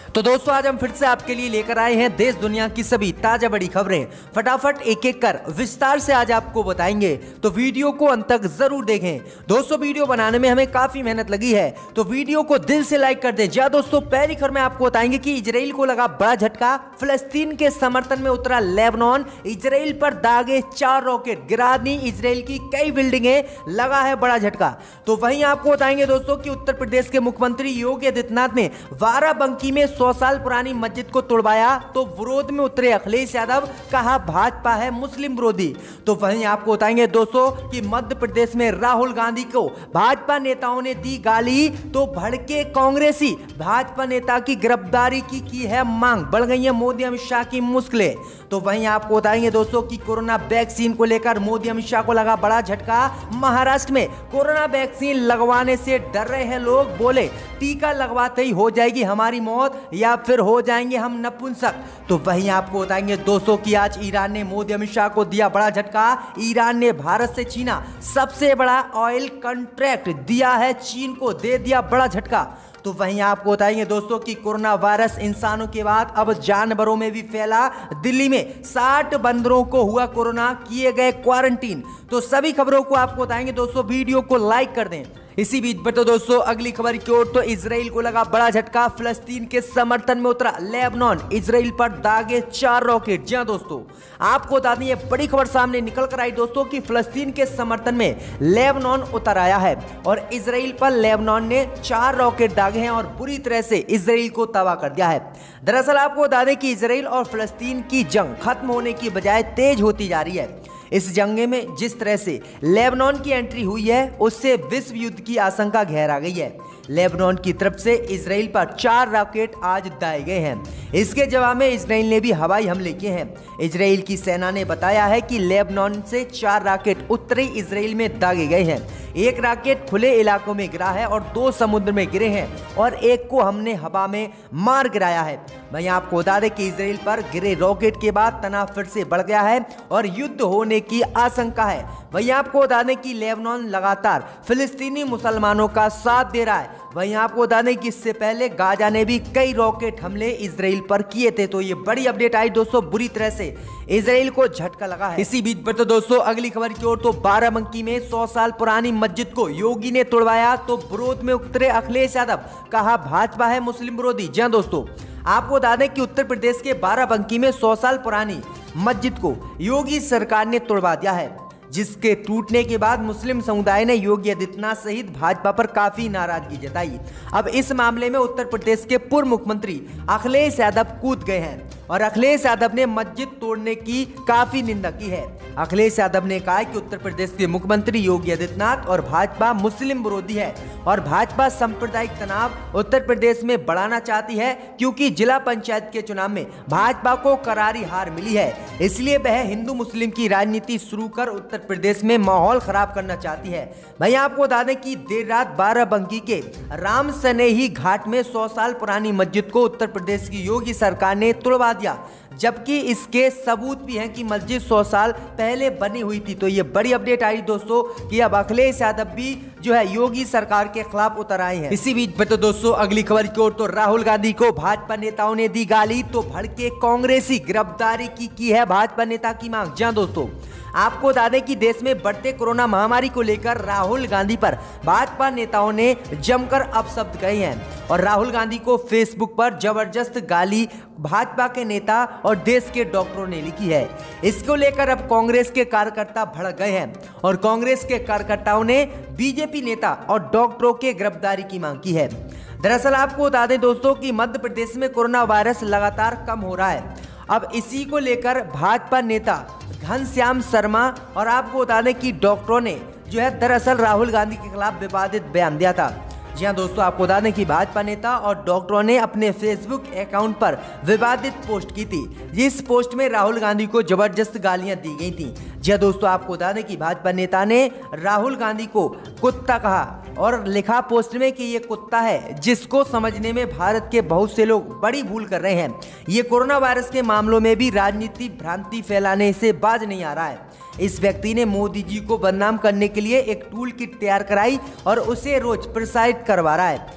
तो दोस्तों आज हम फिर से आपके लिए लेकर आए हैं देश दुनिया की सभी ताजा बड़ी खबरें। फटाफट एक एक कर विस्तार से आज आपको बताएंगे, तो वीडियो को अंत तक जरूर देखें। दोस्तों वीडियो बनाने में हमें काफी मेहनत लगी है, तो वीडियो को दिल से लाइक कर दें। जी दोस्तों, पहली खबर में आपको बताएंगे कि इजराइल को लगा बड़ा झटका, फिलिस्तीन के समर्थन में उतरा लेबनान, इजराइल पर दागे 4 रॉकेट, गिरा दी इजराइल की कई बिल्डिंगें, लगा है बड़ा झटका। तो वहीं आपको बताएंगे दोस्तों कि उत्तर प्रदेश के मुख्यमंत्री योगी आदित्यनाथ ने बाराबंकी में 100 साल पुरानी मस्जिद को तोड़वाया, तो विरोध में उतरे अखिलेश यादव, कहा भाजपा है मुस्लिम विरोधी। तो वहीं आपको बताएंगे दोस्तों कि मध्य प्रदेश में राहुल गांधी को भाजपा नेताओं ने दी गाली, तो भड़के कांग्रेसी, भाजपा नेता की गिरफ्तारी की है मांग, बढ़ गई है मोदी अमित शाह की मुश्किलें। तो वहीं आपको बताएंगे दोस्तों कि कोरोना वैक्सीन को लेकर मोदी अमित शाह को लगा बड़ा झटका। महाराष्ट्र में कोरोना वैक्सीन लगवाने से डर रहे हैं लोग, बोले टीका लगवाते ही हो जाएगी हमारी मौत या फिर हो जाएंगे हम नपुंसक। तो वहीं आपको बताएंगे दोस्तों कि आज ईरान ने मोदी अमित शाह को दिया बड़ा झटका। ईरान ने भारत से छीना सबसे बड़ा ऑयल कॉन्ट्रैक्ट, दिया है चीन को, दे दिया बड़ा झटका। तो वहीं आपको बताएंगे दोस्तों कि कोरोना वायरस इंसानों के बाद अब जानवरों में भी फैला। दिल्ली में 60 बंदरों को हुआ कोरोना, किए गए क्वारंटीन। तो सभी खबरों को आपको बताएंगे दोस्तों, वीडियो को लाइक कर दें। इसी बीच पर तो दोस्तों अगली खबर की ओर, तो इजराइल को लगा बड़ा झटका, फिलिस्तीन के समर्थन में उतरा लेबनान, इजराइल पर दागे 4 रॉकेट। जी हां दोस्तों, आपको बता दें ये बड़ी खबर सामने निकल कर आई दोस्तों कि फिलिस्तीन के समर्थन में लेबनान उतर आया है और इजराइल पर लेबनान ने 4 रॉकेट दागे हैं और बुरी तरह से इजराइल को तबाह कर दिया है। दरअसल आपको बता दें कि इजराइल और फिलिस्तीन की जंग खत्म होने की बजाय तेज होती जा रही है। इस जंग में जिस तरह से लेबनान की एंट्री हुई है, उससे विश्व युद्ध की आशंका गहरा गई है। लेबनान की तरफ से इजराइल पर 4 रॉकेट आज दागे गए हैं। इसके जवाब में इजराइल ने भी हवाई हमले किए हैं। इजराइल की सेना ने बताया है कि लेबनान से 4 रॉकेट उत्तरी इजराइल में दागे गए हैं। एक रॉकेट खुले इलाकों में गिरा है और 2 समुद्र में गिरे हैं और एक को हमने हवा में मार गिराया है। वहीं आपको बता दें कि इजराइल पर गिरे रॉकेट के बाद तनाव फिर से बढ़ गया है और युद्ध होने की आशंका है। वहीं आपको बता दें कि लेबनान लगातार फिलिस्तीनी मुसलमानों का साथ दे रहा है। वहीं आपको बता दें कि इससे पहले गाजा ने भी कई रॉकेट हमले इजराइल पर किए थे। तो ये बड़ी अपडेट आई दोस्तों, बुरी तरह से इजराइल को झटका लगा है। इसी बीच पर तो दोस्तों अगली खबर की ओर, तो बाराबंकी में 100 साल पुरानी मस्जिद को योगी ने तोड़वाया, तो विरोध में उतरे अखिलेश यादव, कहा भाजपा है मुस्लिम विरोधी। जी हां दोस्तों, आपको बता दें कि उत्तर प्रदेश के बाराबंकी में 100 साल पुरानी मस्जिद को योगी सरकार ने तोड़वा दिया है, जिसके टूटने के बाद मुस्लिम समुदाय ने योगी आदित्यनाथ सहित भाजपा पर काफी नाराजगी जताई। अब इस मामले में उत्तर प्रदेश के पूर्व मुख्यमंत्री अखिलेश यादव कूद गए हैं और अखिलेश यादव ने मस्जिद तोड़ने की काफी निंदा की है। अखिलेश यादव ने कहा कि उत्तर प्रदेश के मुख्यमंत्री योगी आदित्यनाथ और भाजपा मुस्लिम विरोधी है और भाजपा सांप्रदायिक तनाव उत्तर प्रदेश में बढ़ाना चाहती है, क्योंकि जिला पंचायत के चुनाव में भाजपा को करारी हार मिली है। इसलिए वह हिंदू मुस्लिम की राजनीति शुरू कर उत्तर प्रदेश में माहौल खराब करना चाहती है। भाई आपको बता दें कि देर रात बाराबंकी के राम सनेही घाट में 100 साल पुरानी मस्जिद को उत्तर प्रदेश की योगी सरकार ने तोड़वा दिया, जबकि इसके सबूत भी हैं कि मस्जिद 100 साल पहले बनी हुई थी। तो ये बड़ी अपडेट आई दोस्तों कि अब अखिलेश यादव भी जो है योगी सरकार के खिलाफ उतर आए हैं। इसी बीच में तो दोस्तों अगली खबर की ओर, तो राहुल गांधी को भाजपा नेताओं ने दी गाली, तो भड़के कांग्रेसी, गिरफ्तारी की है भाजपा नेता की मांग। जी हां दोस्तों, आपको बता दें कि देश में बढ़ते कोरोना महामारी को लेकर राहुल गांधी पर भाजपा नेताओं ने जमकर अपशब्द कहे हैं और राहुल गांधी को फेसबुक पर जबरदस्त गाली भाजपा के नेता और देश के डॉक्टरों ने लिखी है। इसको लेकर अब कांग्रेस के कार्यकर्ता भड़क गए हैं और कांग्रेस के कार्यकर्ताओं ने बीजेपी नेता और डॉक्टरों के गिरफ्तारी की मांग की है। दरअसल आपको बता दें दोस्तों कि मध्य प्रदेश में कोरोना वायरस लगातार कम हो रहा है। अब इसी को लेकर भाजपा नेता घनश्याम शर्मा और आपको बता दें कि डॉक्टरों ने जो है दरअसल राहुल गांधी के खिलाफ विवादित बयान दिया था। जी हां दोस्तों, आपको बता दें कि भाजपा नेता और डॉक्टरों ने अपने फेसबुक अकाउंट पर विवादित पोस्ट की थी। इस पोस्ट में राहुल गांधी को जबरदस्त गालियां दी गई थी। जी हां दोस्तों, आपको बता दें कि भाजपा नेता ने राहुल गांधी को कुत्ता कहा और लिखा पोस्ट में कि ये कुत्ता है, जिसको समझने में भारत के बहुत से लोग बड़ी भूल कर रहे हैं। ये कोरोना वायरस के मामलों में भी राजनीति भ्रांति फैलाने से बाज नहीं आ रहा है। इस व्यक्ति ने मोदी जी को बदनाम करने के लिए एक टूल किट तैयार कराई और उसे रोज प्रसारित करवा रहा है।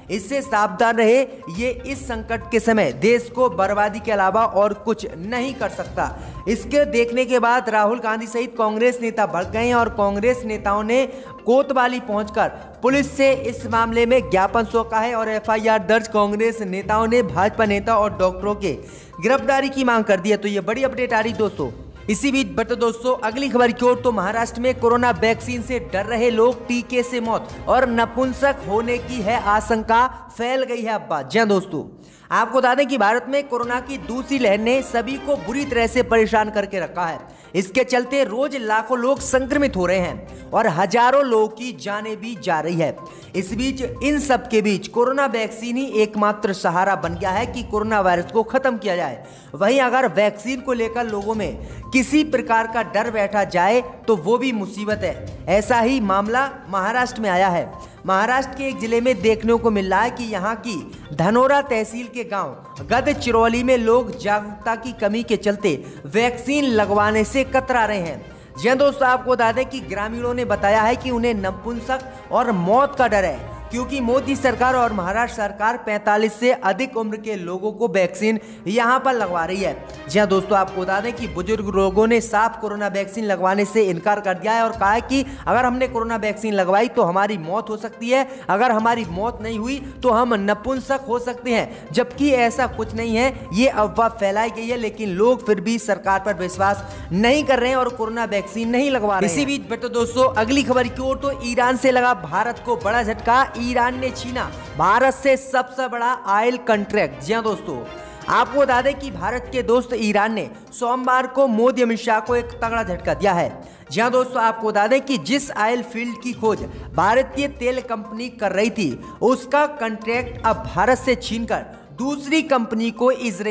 इससे सावधान रहे, ये इस संकट के समय देश को बर्बादी के अलावा और कुछ नहीं कर सकता। इसके देखने के बाद राहुल गांधी सहित कांग्रेस नेता भड़क गए हैं और कांग्रेस नेताओं ने कोतवाली पहुंचकर पुलिस से इस मामले में ज्ञापन सौंपा है और एफआईआर दर्ज कांग्रेस नेताओं ने भाजपा नेता और डॉक्टरों के गिरफ्तारी की मांग कर दी है। तो ये बड़ी अपडेट आ रही दोस्तों। इसी बीच बट दोस्तों अगली खबर की ओर, तो महाराष्ट्र में कोरोना वैक्सीन से डर रहे लोग, टीके से मौत और नपुंसक होने की है आशंका, फैल गई है अफवाह। जी दोस्तों, आपको बता दें कि भारत में कोरोना की दूसरी लहर ने सभी को बुरी तरह से परेशान करके रखा है। इसके चलते रोज लाखों लोग संक्रमित हो रहे हैं और हजारों लोगों की जानें भी जा रही है। इस बीच इन सब के बीच कोरोना वैक्सीन ही एकमात्र सहारा बन गया है कि कोरोना वायरस को खत्म किया जाए। वहीं अगर वैक्सीन को लेकर लोगों में किसी प्रकार का डर बैठा जाए तो वो भी मुसीबत है। ऐसा ही मामला महाराष्ट्र में आया है। महाराष्ट्र के एक जिले में देखने को मिल रहा है कि यहाँ की धनोरा तहसील के गांव गढ़चिरौली में लोग जागरूकता की कमी के चलते वैक्सीन लगवाने से कतरा रहे हैं। जी दोस्तों, आपको बता दें कि ग्रामीणों ने बताया है कि उन्हें नपुंसक और मौत का डर है, क्योंकि मोदी सरकार और महाराष्ट्र सरकार 45 से अधिक उम्र के लोगों को वैक्सीन यहां पर लगवा रही है। जी हाँ दोस्तों, आपको बता दें कि बुजुर्ग लोगों ने साफ कोरोना वैक्सीन लगवाने से इनकार कर दिया है और कहा है कि अगर हमने कोरोना वैक्सीन लगवाई तो हमारी मौत हो सकती है, अगर हमारी मौत नहीं हुई तो हम नपुंसक हो सकते हैं। जबकि ऐसा कुछ नहीं है, ये अफवाह फैलाई गई है, लेकिन लोग फिर भी सरकार पर विश्वास नहीं कर रहे हैं और कोरोना वैक्सीन नहीं लगवा रहे हैं। इसी बीच बेटो दोस्तों अगली खबर की ओर, तो ईरान से लगा भारत को बड़ा झटका। ईरान ने छीना भारत से सबसे बड़ा ऑयल कॉन्ट्रैक्ट। जी हां दोस्तों, आपको बता दें कि भारत के दोस्त ईरान ने सोमवार को मोदी अमित शाह को एक तगड़ा झटका दिया है। जी हां दोस्तों, आपको बता दें कि जिस ऑयल फील्ड की खोज भारतीय तेल कंपनी कर रही थी, उसका कॉन्ट्रैक्ट अब भारत से छीनकर दूसरी कंपनी को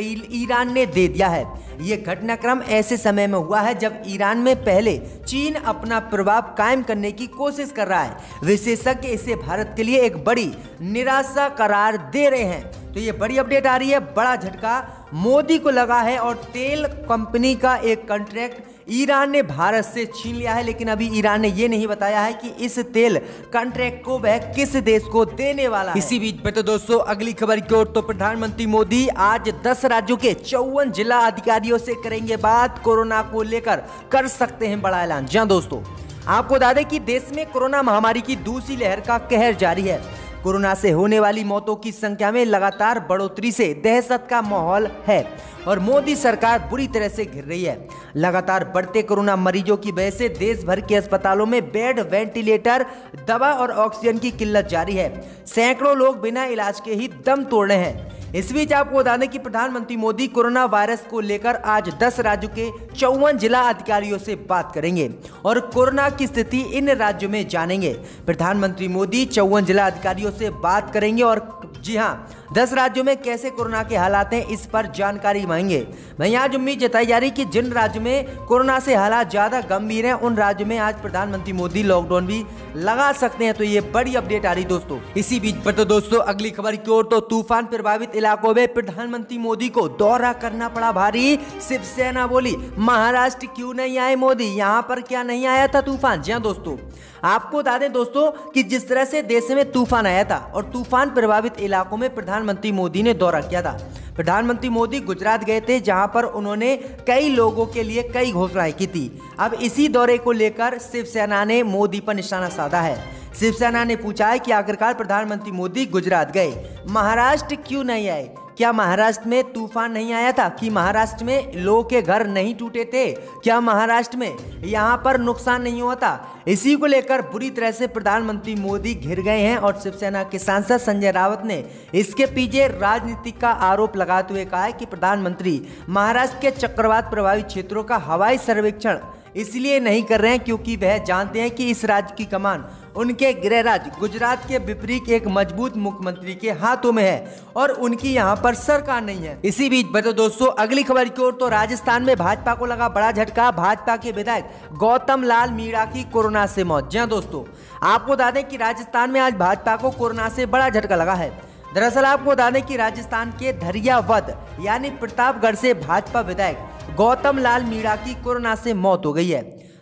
ईरान ने दे दिया है। यह घटनाक्रम ऐसे समय में हुआ है जब ईरान में पहले चीन अपना प्रभाव कायम करने की कोशिश कर रहा है। विशेषज्ञ इसे भारत के लिए एक बड़ी निराशा करार दे रहे हैं। तो ये बड़ी अपडेट आ रही है, बड़ा झटका मोदी को लगा है और तेल कंपनी का एक कॉन्ट्रैक्ट ईरान ने भारत से छीन लिया है। लेकिन अभी ईरान ने यह नहीं बताया है कि इस तेल कॉन्ट्रैक्ट को वह किस देश को देने वाला है। इसी बीच में तो दोस्तों अगली खबर की ओर, तो प्रधानमंत्री मोदी आज 10 राज्यों के 54 जिला अधिकारियों से करेंगे बात। कोरोना को लेकर कर सकते हैं बड़ा ऐलान। जी दोस्तों, आपको बता दें कि देश में कोरोना महामारी की दूसरी लहर का कहर जारी है। कोरोना से होने वाली मौतों की संख्या में लगातार बढ़ोतरी से दहशत का माहौल है और मोदी सरकार बुरी तरह से घिर रही है। लगातार बढ़ते कोरोना मरीजों की वजह से देश भर के अस्पतालों में बेड, वेंटिलेटर, दवा और ऑक्सीजन की किल्लत जारी है। सैकड़ों लोग बिना इलाज के ही दम तोड़ रहे हैं। इस बीच आपको बता दें कि प्रधानमंत्री मोदी कोरोना वायरस को लेकर आज 10 राज्यों के 54 जिला अधिकारियों से बात करेंगे और कोरोना की स्थिति इन राज्यों में जानेंगे। प्रधानमंत्री मोदी 54 जिला अधिकारियों से बात करेंगे और जी हाँ, 10 राज्यों में कैसे कोरोना के हालात हैं इस पर जानकारी मांगेंगे। वहीं आज उम्मीद जताई जा रही कि जिन राज्यों में कोरोना से हालात ज्यादा गंभीर हैं, उन राज्यों में आज प्रधानमंत्री मोदी लॉकडाउन भी लगा सकते हैं। तो ये बड़ी अपडेट आ रही दोस्तों। इसी बीच पर तो दोस्तों अगली खबर की ओर, तो तूफान प्रभावित इलाकों में प्रधानमंत्री मोदी को दौरा करना पड़ा भारी। शिवसेना बोली महाराष्ट्र क्यों नहीं आए मोदी, यहाँ पर क्या नहीं आया था तूफान। जी हाँ दोस्तों, आपको बता दें दोस्तों कि जिस तरह से देश में तूफान आया था और तूफान प्रभावित इलाकों में प्रधानमंत्री मोदी ने दौरा किया था। प्रधानमंत्री मोदी गुजरात गए थे, जहां पर उन्होंने कई लोगों के लिए कई घोषणाएं की थी। अब इसी दौरे को लेकर शिवसेना ने मोदी पर निशाना साधा है। शिवसेना ने पूछा है कि आखिरकार प्रधानमंत्री मोदी गुजरात गए, महाराष्ट्र क्यों नहीं आए? क्या महाराष्ट्र में तूफान नहीं आया था? कि महाराष्ट्र में लोगों के घर नहीं टूटे थे? क्या महाराष्ट्र में यहाँ पर नुकसान नहीं हुआ था? इसी को लेकर बुरी तरह से प्रधानमंत्री मोदी घिर गए हैं और शिवसेना के सांसद संजय राउत ने इसके पीछे राजनीति का आरोप लगाते हुए कहा है कि प्रधानमंत्री महाराष्ट्र के चक्रवात प्रभावित क्षेत्रों का हवाई सर्वेक्षण इसलिए नहीं कर रहे हैं क्योंकि वह जानते हैं कि इस राज्य की कमान उनके गृह राज्य गुजरात के विपरीत एक मजबूत मुख्यमंत्री के हाथों में है और उनकी यहां पर सरकार नहीं है। इसी बीच बता दोस्तों अगली खबर की ओर, तो राजस्थान में भाजपा को लगा बड़ा झटका। भाजपा के विधायक गौतम लाल मीणा की कोरोना से मौत। जी दोस्तों, आपको बता दें कि राजस्थान में आज भाजपा को कोरोना से बड़ा झटका लगा है। दरअसल आपको बता दें कि राजस्थान के धरियावद यानी प्रतापगढ़ से भाजपा विधायक गौतम लाल मीणा की कोरोना से मौत हो गई है।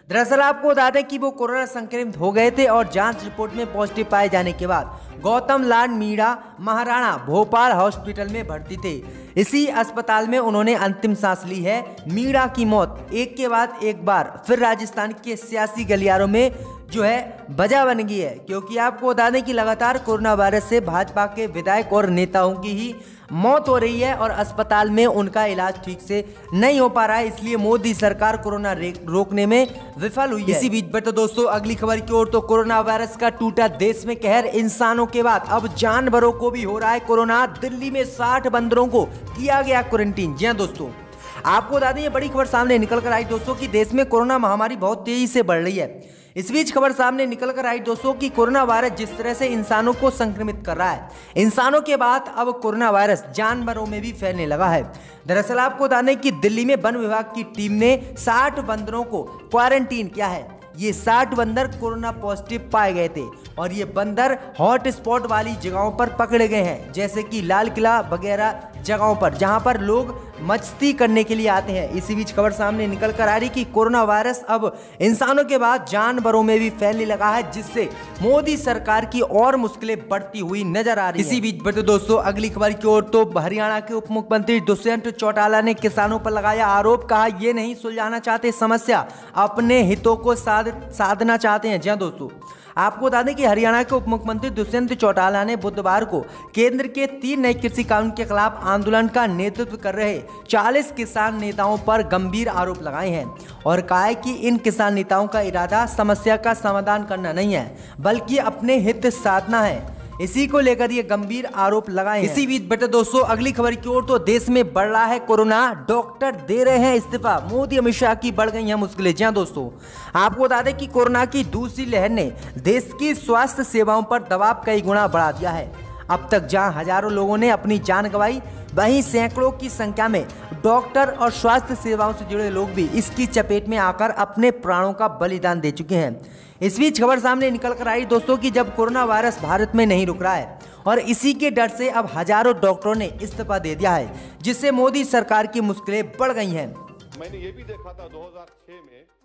दरअसल आपको बता दें कि वो कोरोना संक्रमित हो गए थे और जांच रिपोर्ट में पॉजिटिव पाए जाने के बाद गौतम लाल मीणा महाराणा भोपाल हॉस्पिटल में भर्ती थे। इसी अस्पताल में उन्होंने अंतिम सांस ली है। मीणा की मौत एक के बाद एक बार फिर राजस्थान के सियासी गलियारों में जो है वजह बन गई है, क्योंकि आपको बता दें कि लगातार कोरोना वायरस से भाजपा के विधायक और नेताओं की ही मौत हो रही है और अस्पताल में उनका इलाज ठीक से नहीं हो पा रहा है। इसलिए मोदी सरकार कोरोना रोकने में विफल हुई है। इसी बीच बढ़ते दोस्तों अगली खबर की ओर, तो कोरोना वायरस का टूटा देश में कहर, इंसानों के बाद अब जानवरों को भी हो रहा है कोरोना। दिल्ली में 60 बंदरों को किया गया क्वारंटीन। जी हाँ दोस्तों, आपको बता दें ये बड़ी खबर सामने निकल कर आई दोस्तों कि देश में कोरोना महामारी बहुत तेजी से बढ़ रही है। इस बीच खबर सामने निकल कर आई दोस्तों कि कोरोना वायरस जिस तरह से इंसानों को संक्रमित कर रहा है, इंसानों के बाद अब कोरोना वायरस जानवरों में भी फैलने लगा है। दरअसल आपको बता दें कि दिल्ली में वन विभाग की टीम ने 60 बंदरों को क्वारंटीन किया है। ये 60 बंदर कोरोना पॉजिटिव पाए गए थे और ये बंदर हॉट स्पॉट वाली जगहों पर पकड़े गए हैं, जैसे कि लाल किला वगैरह जगहों पर जहां पर लोग मस्ती करने के लिए आते हैं। इसी बीच खबर सामने निकल कर आ रही कि कोरोना वायरस अब इंसानों के बाद जानवरों में भी फैलने लगा है, जिससे मोदी सरकार की और मुश्किलें बढ़ती हुई नजर आ रही है। इसी बीच बढ़ते दोस्तों अगली खबर की ओर, तो हरियाणा के उप मुख्यमंत्री दुष्यंत चौटाला ने किसानों पर लगाया आरोप, कहा ये नहीं सुलझाना चाहते समस्या, अपने हितों को साधना चाहते हैं। जी दोस्तों, आपको बता दें कि हरियाणा के उप मुख्यमंत्री दुष्यंत चौटाला ने बुधवार को केंद्र के 3 नए कृषि कानून के खिलाफ आंदोलन का नेतृत्व कर रहे 40 किसान नेताओं पर गंभीर आरोप लगाए हैं और कहा है कि इन किसान नेताओं का इरादा समस्या का समाधान करना नहीं है, बल्कि अपने हित साधना है। इसी को लेकर ये गंभीर आरोप लगाए हैं। इसी बीच बेटे दोस्तों अगली खबर की ओर, तो देश में बढ़ रहा है कोरोना, डॉक्टर दे रहे हैं इस्तीफा, मोदी अमित शाह की बढ़ गई हैं मुश्किलें। जी दोस्तों, आपको बता दें कि कोरोना की दूसरी लहर ने देश की स्वास्थ्य सेवाओं पर दबाव कई गुना बढ़ा दिया है। अब तक जहां हजारों लोगों ने अपनी जान गंवाई, वहीं सैकड़ों की संख्या में डॉक्टर और स्वास्थ्य सेवाओं से जुड़े लोग भी इसकी चपेट में आकर अपने प्राणों का बलिदान दे चुके हैं। इस बीच खबर सामने निकल कर आई दोस्तों कि जब कोरोना वायरस भारत में नहीं रुक रहा है और इसी के डर से अब हजारों डॉक्टरों ने इस्तीफा दे दिया है, जिससे मोदी सरकार की मुश्किलें बढ़ गई हैं। मैंने ये भी देखा था 2006 में